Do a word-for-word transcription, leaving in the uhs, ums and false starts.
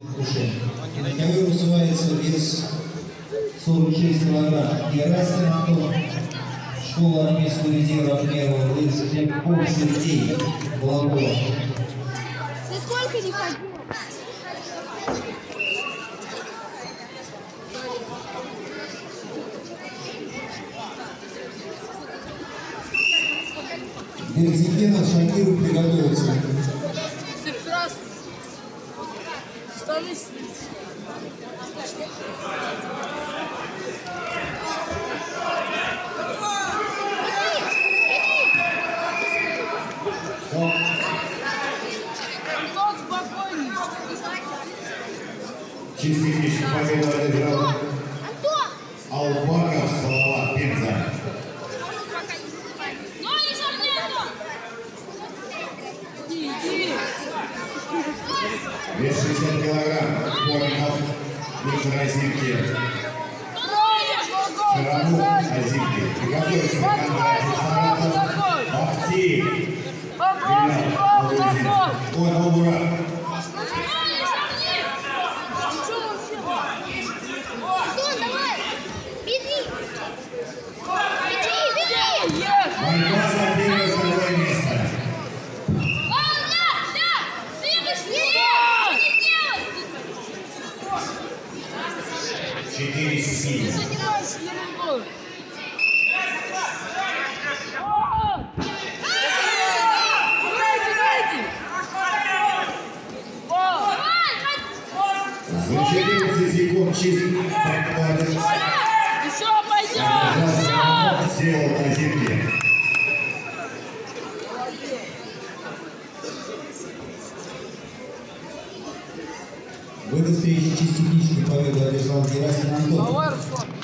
На ковер вызывается вес сорок шесть килограмм. Герасим Антон, школа Олимпийского резерва первого лыж для помощи людей Вологода. Ты сколько не ходил? Берзикена Шакиров приготовится. Ты красный. Штаны снизу. Чистильщик победу одержал Албаков, Салават, Пенза. Вес шестьдесят килограмм. Конников, Виктор Азимки. Шарамух, Азимки. Приготовится Кондратьев, Саратов, Бахти. Ой, Албура. Борьба за первое и второе место. Четыре семи. За четырнадцать секунд чистый подхват. Еще пойдем! Еще! Сел на земле. В этой встрече чисто техническую победу одержал Герасим Антон.